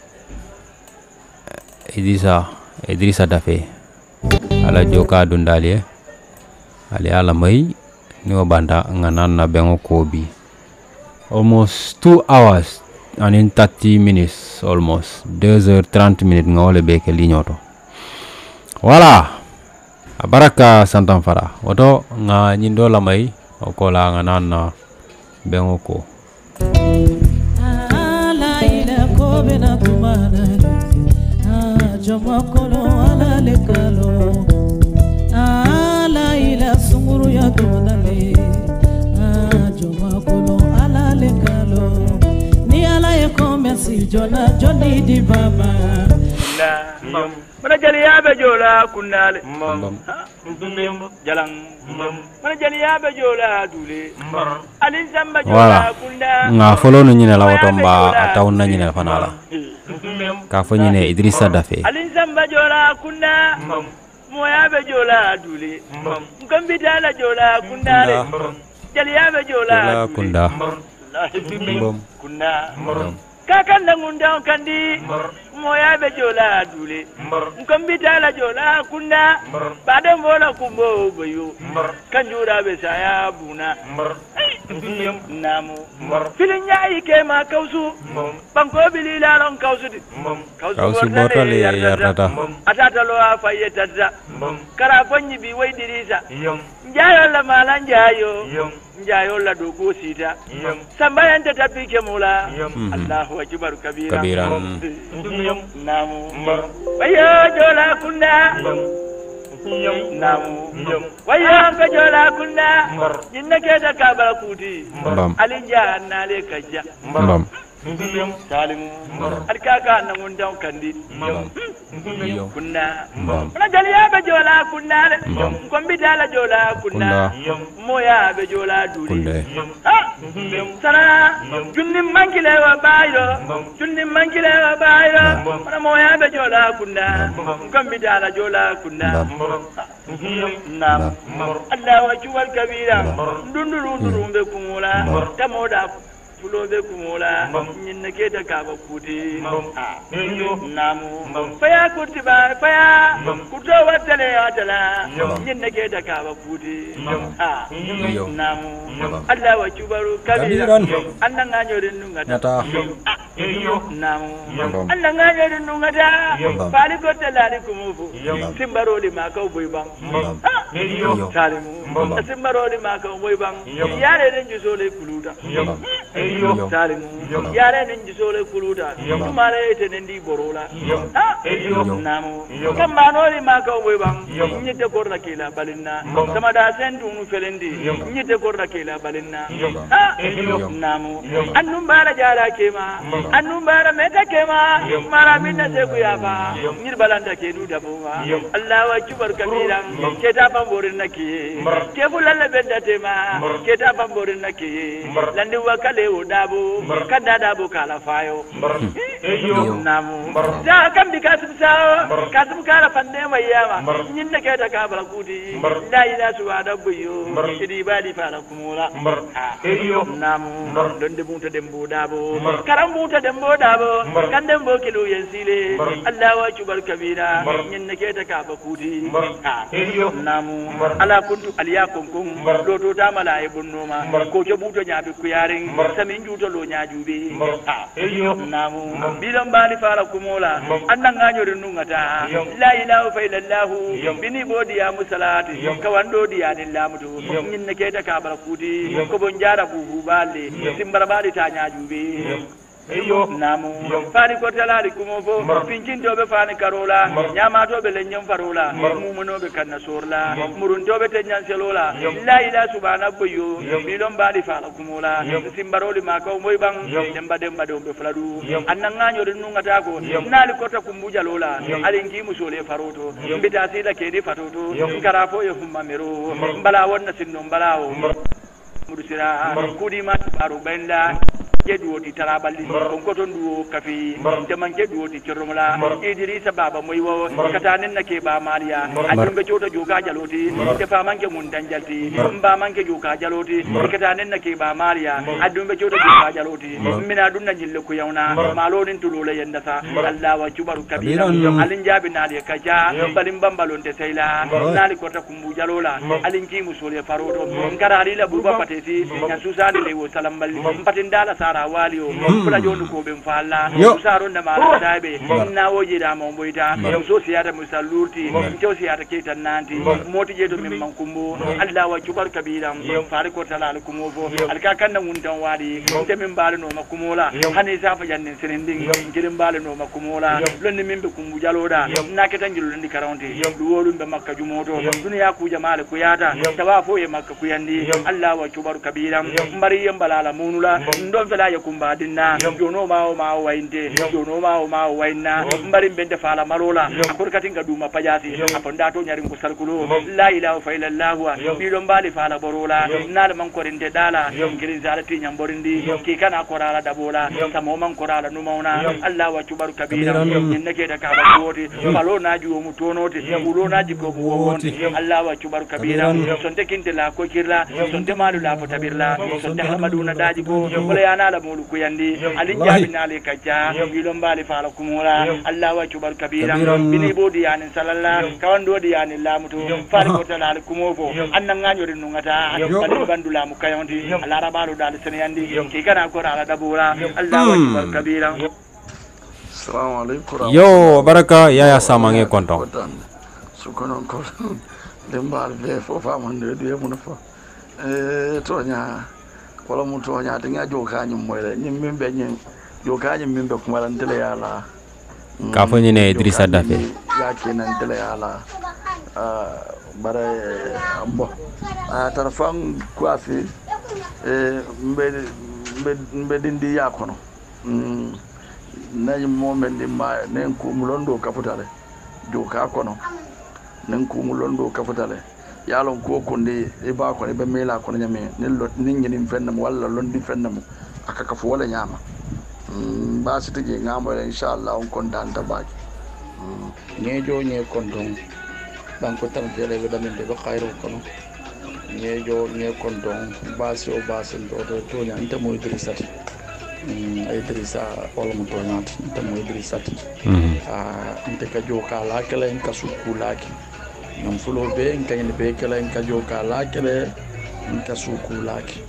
Speaker 2: Idrissa Dafe ala joka dundali ali ala mai ni banda nganan na bengo kobi almost 2 hours and in 30 minutes almost 2h30 minutes ngole beke lignoto wala baraka santam fara oto nga nyindo lamai okola nga nana bengo ko
Speaker 1: ala ila ko bena tumana jama kono ala lekalo ala ila sunguru ya tumale jama kono ala lekalo ni ala e ko merci jona joni di baba
Speaker 3: mana jali yaɓe joola kunnale jalan mana jali yaɓe joola dule alin samba joola kunda
Speaker 2: nga folo no nyine la woto mba ataw na nyine fanala ka fo nyine Idrissa Dafe
Speaker 3: alin samba joola kunda mo yaɓe joola dule ngambita la joola kundale jali yaɓe joola
Speaker 2: kunda
Speaker 3: kunda kakanda ngunda kandi moya be jola dule ngambita la jola kunda bade mbola kumbo boyo kanjura be saya buna namu filin yayi ke ma kausu banko bilila lon kausu
Speaker 2: kausu bortale yarata
Speaker 3: atata lo afa yetata kara fanyi bi wai dirisa njayo la malan njayo la dogo sita sambayan ta tapike mula Allahu akbar kabiran namu wayo jola kunda namu wayo ka jola kunda jinna ke da kabara kuti alinja nale kajja salimu alkaka na mun daw kandi
Speaker 2: iyo
Speaker 3: kunna na jaliya be jola kunna kombi dala jola kunna moya be jola duri
Speaker 2: kunde
Speaker 3: sana junni mangile wa bayro na moya be jola kunna kombi dala jola kunna nam Allah wa juwal kabira ndunduru be kumula tamoda fulobe kumola nyinne keta kaba kuti namu faya kutiba faya kuto watale atala nyinne keta kaba kuti namu Allah wa jubaru kabira annanga nyorin nungata namu annanga nyorin nungata fali kotala kumufu simbaroli makau boybang salimu simbaroli makau boybang yare den jusole kuluta salimu yare nin jisole kuluta tumare tenendi borola namu kamano ma ka webang nyite korna kila balinna sama da sendu nu felendi nyite korna kila balinna namu annum bara jara kema annum bara meta kema mara minna se kuyaba nyir balanda ke du dabuma Allah wa kubar kabira ke ta bamborin nake ke bulalla bedda tema ke ta bamborin nake landi wakale dabo kada dabo kala fayo namu da kam bi kasum sao kasum kala fanne mayama nyinne ke da kabala kudi la ila suwada buyo idi badi fala kumula namu donde bunta dembo dabo karam bunta dembo dabo kan dembo kilo yensile Allah wa kubar kabira nyinne ke da kaba kudi namu ala kuntu aliyakum kum doto ta malai bunnoma ko ke buto nyabi kuyarin min jutalo nyajube namu bilam bali fara kumola annan nganyori nungata la ilaha illallah bini bodi ya musalati kawando diya lillamudo nyinne keta kabara kudi ko bonjara bu balle simbara bali ta nyajube namu fani ko talali kumofo pincin tobe fani karola nyama tobe lenyam farola mumuno be kanna sorla murun tobe tenyan selola la ila subhana boyo bilon bali fala kumola simbaroli mako moy bang demba do be fladu annanga nyodo nungata ko nali kota kumbuja lola alingi musole faroto bita sila kedi fatoto karafo yo humma mero bala wonna sinno balawo mudusira kudi ma baro benda kedu di taraballi on ko ton duo kafi jaman kedu di ciromla idrisa baba moy wo katanen nake ba maliya adun be jota joka jaloti te fa manke mun danjalti mba manke joka jaloti katanen nake ba maliya adun be jota joka jaloti mina dunna jille ko yawna malonin tulule yanda sa Allah wa jubaru kabira alin jabi nali kaja balim bambalon te sayla nali ko ta kumbu jalola alin ki musole faroto ngarari la buba patesi nya susani lewo salam balli patindala sara walio fula jondu ko ben falla usaro na mala dabe na woje da mo boita so siyata musallurti to siyata ketan nanti moti jeto min mankumbo Allah wa kubar kabira fari ko talal kumofo alka kanna muntan wadi te min balo no makumola hani safa jannin senendin jirin balo no makumola lonni min be kumbu jaloda na ketangilu ndi karonte duwolum be makka jumoto duniya ku jamaale ku yata tawafo e makka ku yandi Allah wa kubar kabira mbari balala munula ndon fela yakumba dinna jono ma wainde jono ma wainna mbari bende fala malola akurkatin ga duma pajati aponda to nyari ko salkulo la ilaha illallah wa bilon bali fala borola nal man ko rinde dala ngirin zalati nyamborindi ki kana korala dabola samo man korala numauna Allah wa kubar kabira innake da ka ba woti falo na juwo mutonote ulo na jiko ko wonte Allah wa kubar kabira sonte kinte la ko kirla sonte malu la fotabirla sonte hamaduna daji ko wala yana la mulu kuyandi alin jabi nale kaja bilon bali fala kumula Allah wa kubar kabira bini bodi yani sallallahu kawando di yani lamuto fali ko tala kumofo annan nganyori nungata alin bandula mukayonti ala rabalu dal seniyandi ki kana ko ala dabura Allah wa kubar kabira.
Speaker 4: Assalamu alaikum.
Speaker 2: Yo baraka yaya samange konton
Speaker 4: sukonon ko dembal be fo famande de mun fo tonya wala mun tonya tinga joka nyum moyle nyim mimbe nyim joka nyim mimbe ko malan tele yala
Speaker 2: ka fo nyine Idrissa Daffé
Speaker 4: ya kenan tele yala bare ambo tarfan kwafi mbe dindi yakono nayi momen ma nen kumulondo kafutale joka kono nen kumulondo kafutale yalon ko kundi e ba ko be mela ko nyame nin ngini fennam walla londi fennam aka ka fo wala nyama ba sitije ngamo inshallah on kontanta baaki ngejo nye kondon banko tan tele be damen be khairu kono ngejo nye kondon basi o basi do to nya ante mo idrisat idrisa wala mo to nyat ante mo idrisat ante ka joka la kala en ka sukulaki nam fulo be en kanyne be kala en ka joka la kala en ka sukulaki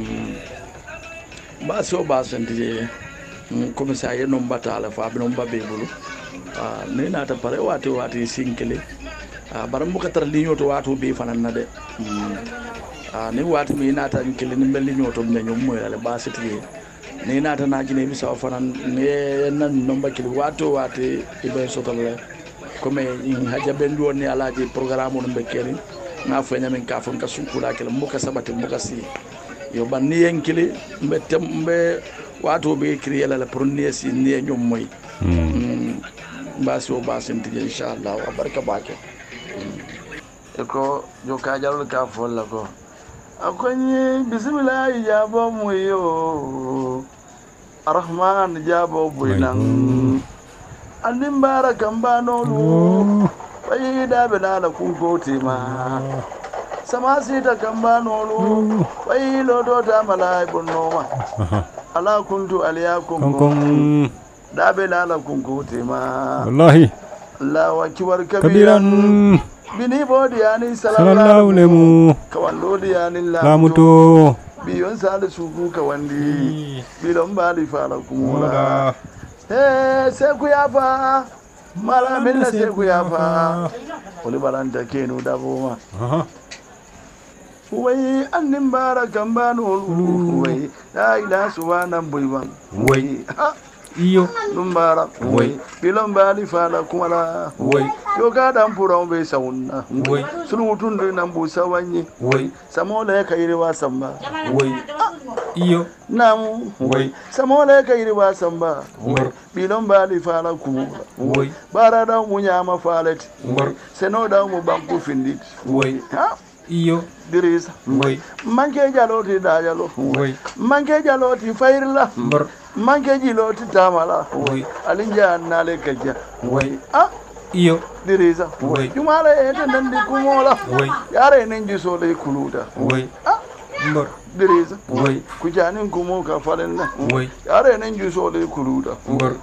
Speaker 4: basi o basi ndije commissaire non batala fa be non babbe bulu ne nata pare wati sinkele baram bu katar liño to watu be fanan na de ne wati mi nata nkele ni mel liño to me ñom moy la ba seti ne nata na jine bi sa fanan ne nan nomba kili wati ibe sotal la comme haja ben do ne alaji programme on be keri na fa nyamen ka fon ka sukula kala mbuka sabati mbuka si yo ban ni enkele mbe watu be kiri la pour ne si ne ñom moy basi o basi ntije inshallah wa baraka bake eko joka jarul ka folla ko akonyi bismillah jabo muyo arrahman jabo buinan andim barakan banolu bayida benala kun gotima sama sita kambanolu bayilo do ta malai bonoma ala kuntu aliyakum dabe lala kunkuti ma
Speaker 2: wallahi
Speaker 4: Allahu akbar kabiran bini bodi yani sallallahu
Speaker 2: alaihi
Speaker 4: kawandodi yani
Speaker 2: lamuto
Speaker 4: biyon sale suku kawandi bilon bali fara kumula seku yafa mala minna seku yafa oli balanta kenu daboma way andim barakan banul way la ilaha subhana buywan way
Speaker 2: iyo
Speaker 4: lumbara way bilon bali fala kumala way yo gadan puron be sauna way sulutun de nambu sawanyi way samola kayri wasamba way
Speaker 2: iyo
Speaker 4: namu way samola kayri wasamba way bilon bali fala kumula
Speaker 2: way
Speaker 4: barada munyama falati seno da mu banku findit
Speaker 2: way iyo
Speaker 4: dirisa
Speaker 2: way
Speaker 4: manke jaloti dajalo
Speaker 2: way
Speaker 4: manke jaloti fayrla manke jiloti tamala
Speaker 2: way
Speaker 4: alinja nale kaja
Speaker 2: way iyo
Speaker 4: dirisa
Speaker 2: way
Speaker 4: jumala ete nandi kumola
Speaker 2: way
Speaker 4: yare nenji sole kuluda
Speaker 2: way mbor
Speaker 4: dirisa
Speaker 2: way
Speaker 4: kujanin kumo ka falenna
Speaker 2: way
Speaker 4: yare nenji sole kuluda
Speaker 2: mbor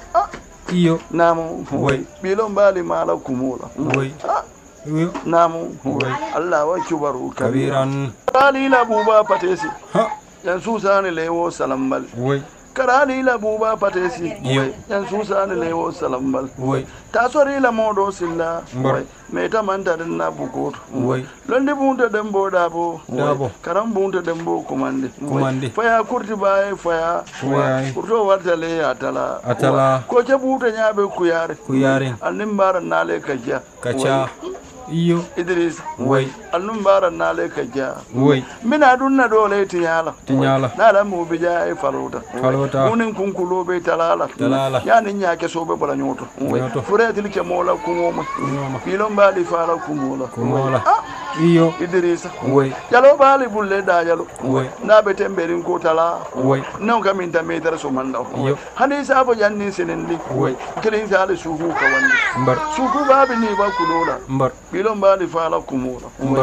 Speaker 2: iyo
Speaker 4: namu
Speaker 2: way
Speaker 4: bilon bali mala kumola
Speaker 2: way iyo
Speaker 4: namu way Allah wa kibaru
Speaker 2: kabiran
Speaker 4: ali la buba patesi yan susani lewo salambal
Speaker 2: way
Speaker 4: karali la buba patesi yan susani lewo salambal
Speaker 2: way
Speaker 4: tasori la modo silla
Speaker 2: way
Speaker 4: meta manta den na bukut
Speaker 2: way
Speaker 4: londi bunta dembo dabo karam bunta dembo kumande faya kurti bae faya kurto wartale atala ko ke buta nyabe kuyare annimbara nale kaja
Speaker 2: iyo
Speaker 4: Idris
Speaker 2: way
Speaker 4: annum baran nale kaja
Speaker 2: way
Speaker 4: mina dunna dole tinyala nala mu bija e falota munin kunkulo be talala yani nyake sobe bala nyoto fure tilke mola kumoma filon bali fara kumola
Speaker 2: iyo
Speaker 4: Idris
Speaker 2: way
Speaker 4: jalo bali bulle da jalo
Speaker 2: way
Speaker 4: na be temberin ko tala
Speaker 2: way
Speaker 4: non kamin ta meter so manda hani sabo janni senendi
Speaker 2: way
Speaker 4: kilin sale suku kawandi
Speaker 2: mbar
Speaker 4: suku babi ni ba kulola
Speaker 2: mbar
Speaker 4: bilon bali fala kumola
Speaker 2: mbar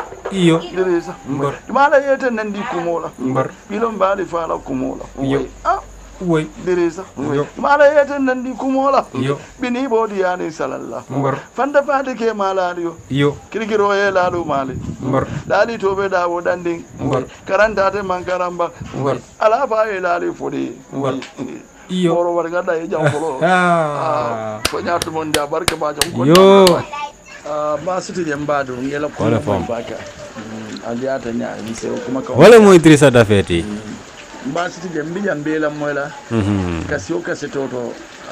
Speaker 2: iyo
Speaker 4: dirisa
Speaker 2: mbar
Speaker 4: mala yete nandi kumola
Speaker 2: mbar
Speaker 4: bilon bali fala kumola
Speaker 2: iyo way
Speaker 4: dirisa mala yete nandi kumola
Speaker 2: iyo
Speaker 4: bini bodi yani sallallahu
Speaker 2: mbar
Speaker 4: fanda fade ke mala
Speaker 2: iyo
Speaker 4: kirgiro ye lalu mali
Speaker 2: mbar
Speaker 4: dali tobe dawo danding
Speaker 2: mbar
Speaker 4: karanta te mankaramba
Speaker 2: mbar
Speaker 4: ala fa ye lali fodi
Speaker 2: mbar iyo
Speaker 4: oro warga da ye jambolo ko nyaatu mon da barka ba jam ko
Speaker 2: yo
Speaker 4: ba su tije mbadu ngela ko baka aliata nya ni se kuma ka
Speaker 2: wala mo Idrissa Dafeti
Speaker 4: ba su tije mbi jambela moyla kasio kasetoto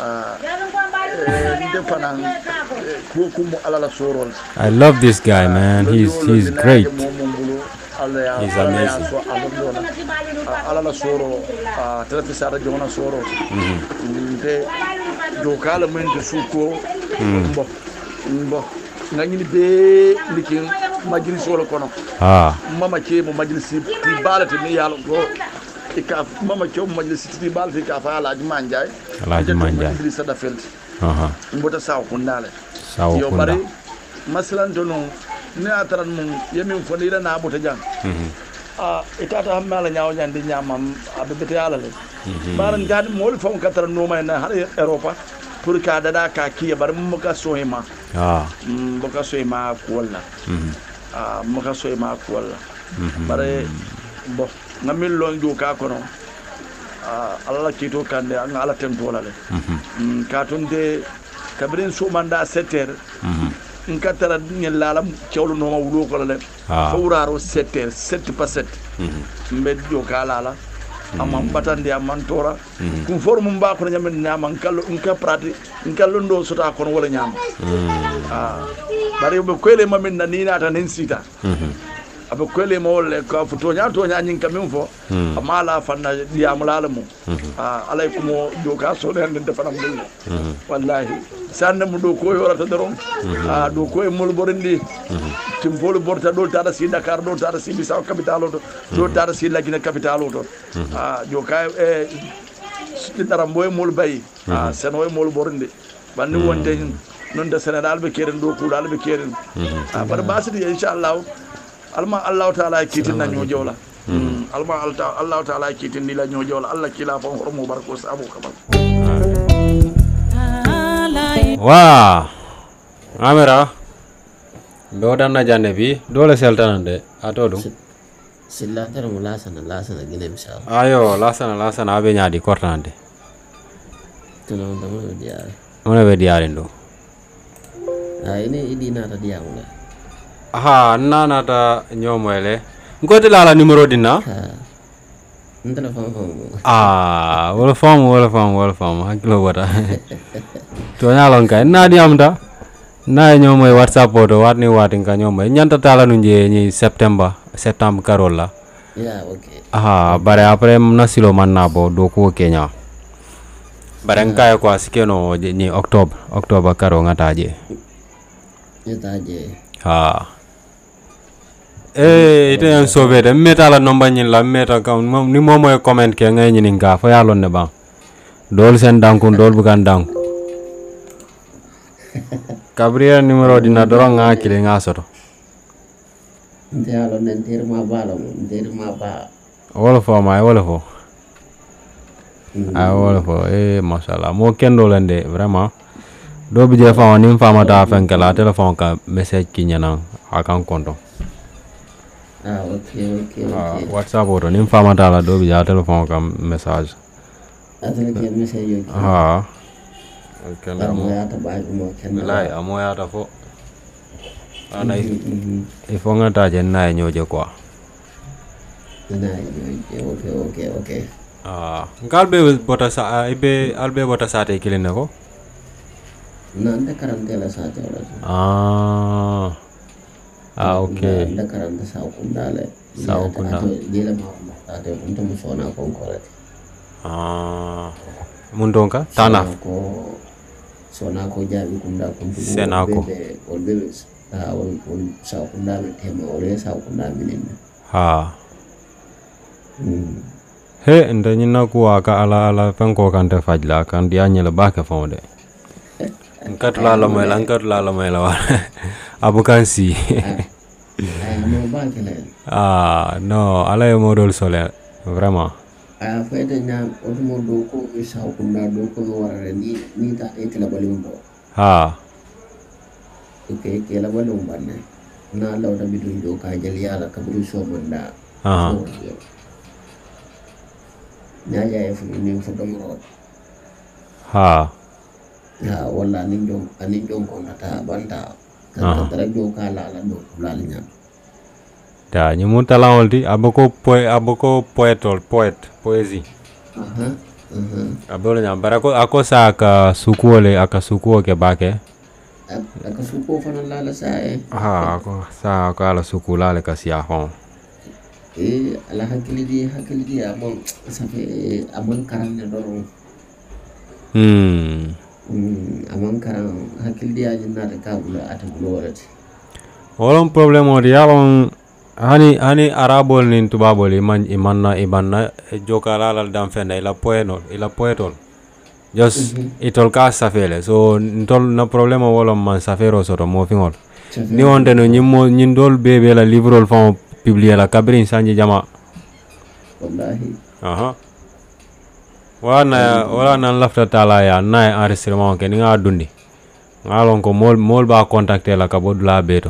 Speaker 4: defanan ko kumo alala sorol
Speaker 2: I love this guy, man. He's great. He's amazing.
Speaker 4: ala la soro tarafi sara jona soro nte do kala men de suko mbo ngani be likin majlis wala kono mama ke mo majlis ti balati ni yalo go ka mama ke mo majlis ti balati ka fa ala manjay Idrissa da felt mbota saw ko ndale yo bari masalan to non ne ataran mum yemin fondira na bota jang itata hammala nyaaw nyande nyamam abete ala le baran gad mol fon katara no may na hare Europa pour ka dada ka kiya bar mum ka sohima mboka sohima ko wala mboka sohima ko wala bare bo ngamil lon do ka kono Allah kito kande an ala tentola le ka tonde kabrin so manda 7h nkatara nyelala cewlu no ma wulo ko le fawraro 7h 7 pas 7 mbedjo kalala amam batande amman tora kum formu mba ko nyamen nyama kallo nka prati nkallo ndo sota ko wala nyama bari be koyle mamin na ni nata nen sita abe koyle mo le ko futo nya to nya nyin kamin fo amala fanna diamulala mo alaykum do ka so den defana mo wallahi sanne mu do ko yorata daron do ko e mol borindi tim bolu borta do tada si Dakar do tada si Bissau capital do tada si la Guinée capital to jo kay e dara moy mol bay seno e mol borindi bandi wonde non de Sénégal be keren do ko dal be keren bar basidi inshallah alma Allah taala kitin na ñojola alma Allah taala kitin ni la ñojola Allah kila fa hormo barko sabu kabal
Speaker 2: wa amera do dan na jande bi dole seltanande atodum
Speaker 5: silla tar mu lasana gine misal
Speaker 2: ayo lasana abe nyaadi kortande
Speaker 5: tuno ndamo diare
Speaker 2: mona be diare ndo
Speaker 5: ini idina ta diamu
Speaker 2: nana ta nyomoyle ngote la numero dina
Speaker 5: ndala
Speaker 2: fam wala fam haklo wata to nyalon kay na di amda na nyomoy WhatsApp to watni watin ka nyomoy nyanta tala nu ni septembre karola
Speaker 5: okay
Speaker 2: bare après na silo manna bo do ko Kenya bare nkay ko asikeno ni octobre karo ngataje ite en sobede meta la nomba nyin la meta kam ni momo e comment ke ngay nyin nga fa yalon ne ba dol sen dankun dol bukan dank Gabriel numero dina dorong nga kile nga soto
Speaker 5: ndiyalo nen terma balo ndirma ba
Speaker 2: wala fo mashallah mo kendo lende vraiment do bi je fa ni fama ta fenkala telephone ka message ki nyana akan konto
Speaker 5: okay.
Speaker 2: WhatsApp oto nim fama tala do bi ja telephone kam message
Speaker 5: atele ke message
Speaker 2: okay
Speaker 5: ya ta ba mo ken
Speaker 2: lai amoya ta fo ana ifo ngata je na nyoje kwa
Speaker 5: okay
Speaker 2: ngalbe bota sa ibe albe bota sa te kilene ko
Speaker 5: nanda karantela sa te wala
Speaker 2: okay
Speaker 5: nanda karanta sa kundale dile ma ate kunto musona ko kore
Speaker 2: mundonka tana
Speaker 5: ko sona ko jabi kunda kunto
Speaker 2: senako
Speaker 5: olbe wol sa kundale tema ole sa kundale minne
Speaker 2: he nda nyina ko aka ala fanko kan te fajla kan dia nyela baka fonde nkat la la wa abukan si no ala yo modol solaire vraiment
Speaker 5: fayda nyam otumo do ko isa kunda do ko warare ni ta ekla balum do ke la balum banne na lawda bidun do ka jali yala kabru so manda nyaja e fu ni fu domro wala ni jom ko nata banda kan tara do ka la do la nya
Speaker 2: ta nyimu talawolti aboko poésie abolo nya barako ako sa aka sukuo ke bake
Speaker 5: aka sukuo fana la sa
Speaker 2: ako sa aka la suku la le ka sia hon
Speaker 5: ala hakili di amon ça fait amon karan ne doro amon karan hakili di ajina de kabula atabulo warati
Speaker 2: wolon problème o yalon hani arabol nin tubabol imanna jokala lal dam fenda ila poetol just itol ka safele so ntol na problème o wolon man safero soto mo fingol ni wonde no ñin dol bebe la livrol fon publier la kabrin sanji jama
Speaker 5: wallahi
Speaker 2: wala nan lafta tala ya na enregistrement ke ni nga dundi ngalon ko mol ba contacter la kabo dula beto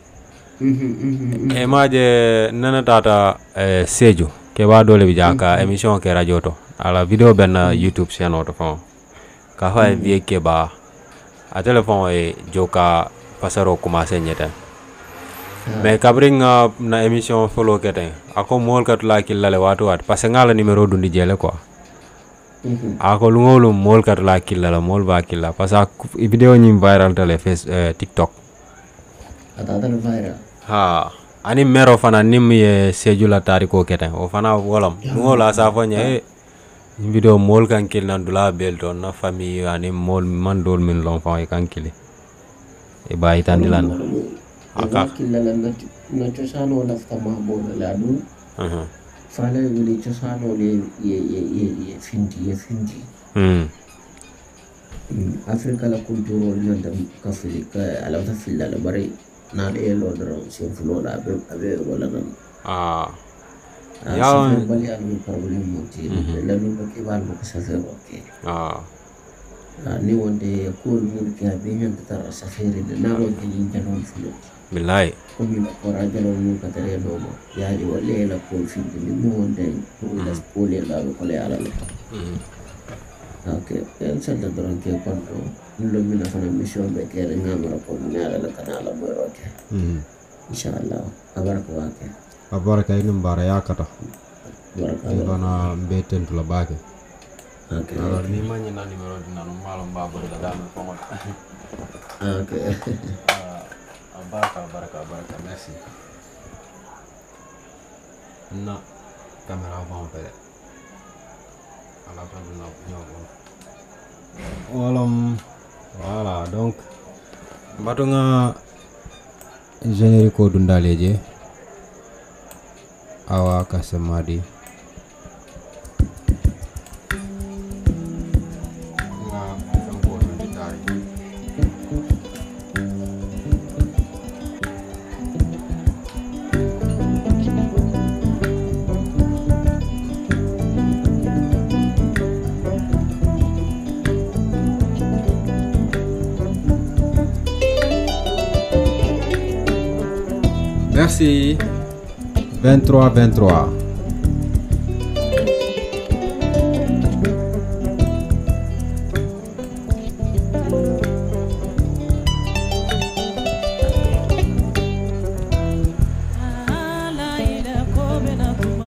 Speaker 2: maje nana tata seju ke ba dole bi jaka émission ke radio to ala video ben YouTube channel to fon ka fa vie ke ba a téléphone e joka pasaro commencer nyeta mais kabring na émission follow kete ako mol kat la killale watu wat parce ngala numéro dundi jele quoi ako lungolu mol kat la killala mol ba killa parce que video nyim viral tele face TikTok
Speaker 5: atata viral
Speaker 2: ani mero fana nim ye sejula tariko kete o fana wolam ngola sa fanya video mol kan kil nan dula belto na famille ani mol man dol min lon fa kan kili e bayi tandilan
Speaker 5: aka killala na chosano la fama bo la du fala wili chosano le ye finti afrika la kulturo nyanda kafili ka ala ta filla la bari na le lo dro si fulo la abe wala nan ya bali alu problem moti la lu ko bal ko sa fe oke ni wonde ko mu ke abe nyanda ta sa fere de na ro ke ni janon fulo
Speaker 2: billahi
Speaker 5: ko mi ko rajalo mu ka tare do mo ya di wale la ko fi ni mo wonde ko la ko le la ko le ala okay senta doron ke konto lo mina fana mission be kere ngamara ko nyala la kanala mo roke inshallah abaraka
Speaker 2: ina mbara yakata
Speaker 5: baraka
Speaker 2: bana mbeten to la bake
Speaker 5: okay
Speaker 2: alors ni manyi na numero dina no malo mbabo da dam ko mo
Speaker 5: okay
Speaker 2: baraka merci na camera va en fait voilà donc batunga générique ko dundaleje awa kasemadi Merci 23